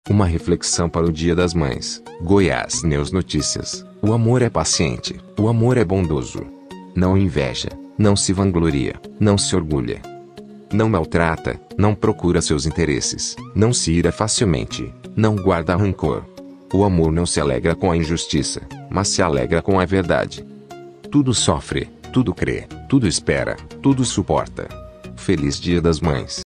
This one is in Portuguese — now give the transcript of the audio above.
Uma reflexão para o Dia das Mães. Goiás News Notícias. O amor é paciente, o amor é bondoso. Não inveja, não se vangloria, não se orgulha. Não maltrata, não procura seus interesses, não se ira facilmente, não guarda rancor. O amor não se alegra com a injustiça, mas se alegra com a verdade. Tudo sofre, tudo crê, tudo espera, tudo suporta. Feliz Dia das Mães.